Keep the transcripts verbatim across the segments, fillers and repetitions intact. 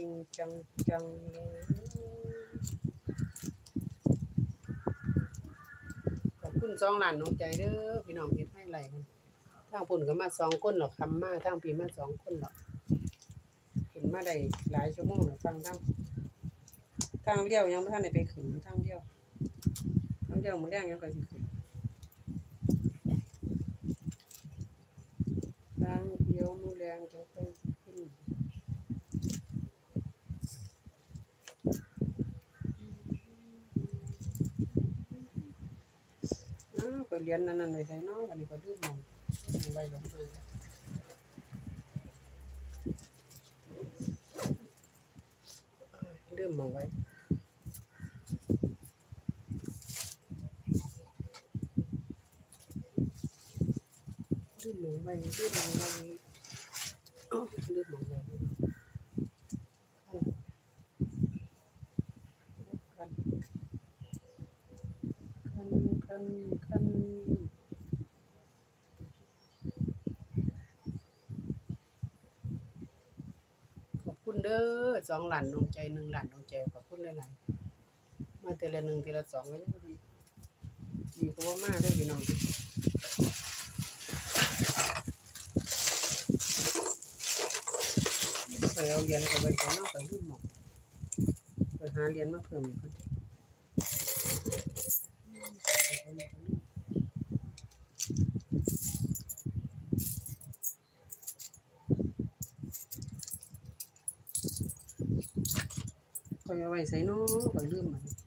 ริงจังจังเลยขอบคุณสองล้านน้องใจเด้อพี่น้องเฮ็ดให้ไหลกันทางพุ่นก็มาสองคนหรอกคำมาทางพี่มาสองคนหรอกเห็นมาได้หลายชั่วโมงแล้วฟังทางทางเลี้ยวยังบ่ทันได้ไปขึ้นทางเลี้ยวทางเลี้ยวมื้อแลงยังก็สิขึ้นทางเลี้ยวมื้อแลงจะไปขึ้นอ้าวก็เรียนนั่นนั่นไว้ไสเนาะบัดนี้ก็ลืมหม้องไว้ลงมาลืมหม้องไว้ลืมหม้องไว้ลืมหม้องไว้อ้าวลืมหม้องไว้คันคันคันคันขอบคุณเด้อสองล้านดวงใจหนึ่งล้านดวงใจขอบคุณหลายๆมาเทื่อละหนึ่งเทื่อละสองก็ยังดีดีกว่าบ่มาเด้อพี่น้องไปเอาเหรียญก็ไว้ก่อนเนาะก็ลืมหม้องไปหาเหรียญมาเพิ่มอีกก่อนข้อยเอาไว้ไสเนาะข้อยลืมบัดนี้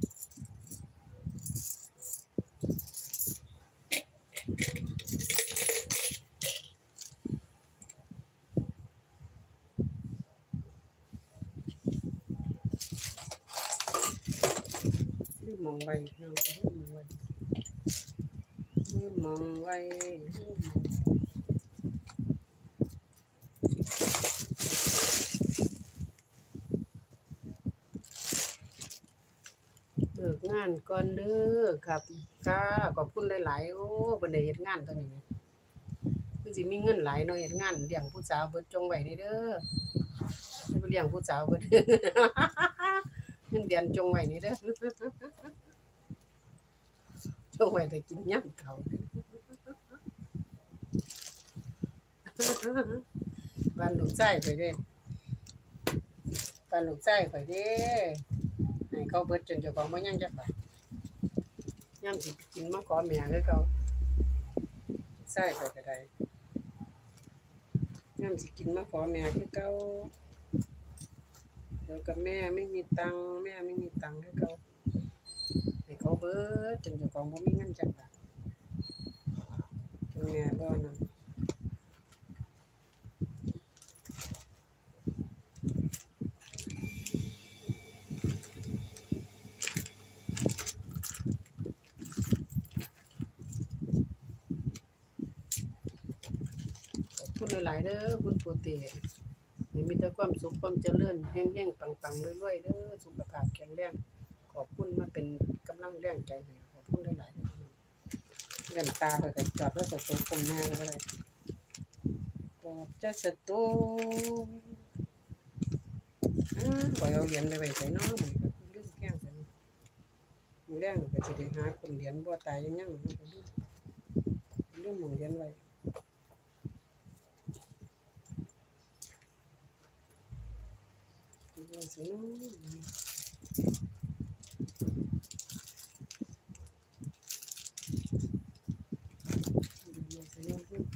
ลืมหม้องไว้พี่น้องลืมหม้องไว้ลืมหม้องไว้ลืมหม้องเลิกงานก่อนเด้อครับค่ะขอบคุณหลายๆโอ้เพิ่นได้เฮ็ดงานตอนนี้คือสิมีเงินหลายเนาะเฮ็ดงานเลี้ยงผู้สาวเบิดจงไว้นี่เด้อสิไปเลี้ยงผู้สาวเบิด เงินเดือนจงไว้นี่เด้อจงไว้แต่กินยามเฒ่าบ้านลูกชายข้อยเด้บ้านลูกชายข้อยเด้ให้เขาเบิดจนเจ้าของบ่ยังจักบาทยามสิกินมาขอแม่คือเก่าชายข้อยก็ได้ยามสิกินมาขอแม่คือเก่าเดี๋ยวกับแม่ไม่มีตังค์แม่ไม่มีตังค์คือเก่าให้เขาเบิดจนเจ้าของบ่มีเงินจักบาทจนแม่บ่นั่นขอบคุณหลายๆเด้อคุณปู่เตให้มีแต่ความสุขความเจริญแฮ่งๆปังๆรวยๆเด้อสุขภาพแข็งแรงขอบคุณมาเป็นกำลังแรงใจให้ขอบคุณหลายๆเด้อเงินตาข้อยก็จอดไว้สตูคมหน้าก็บ่ได้ปลอบใจสตูอ้าข้อยเอาเหรียญไปไว้ไสเนาะมื้อนี้ก็ลืมแกล้งซะเนาะมื้อแลงก็สิได้หาคนเหรียญบ่ตายยังยังก็ลืมลืมหม้องเหรียญไว้อยู่ไว้ไสเนาะอยู่ไว้ไสเนาะ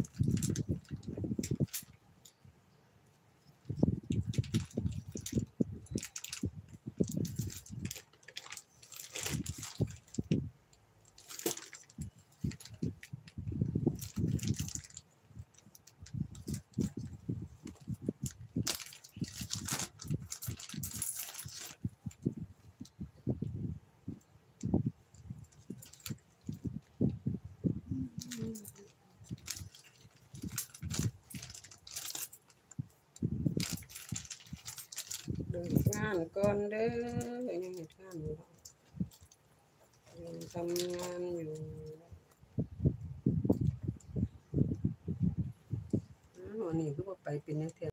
เลิกงานก่อนเด้อยังเฮ็ดงานอยู่ยังทำงานอยู่อ้าววันนี้คือบ่ไปเป็นจังซี้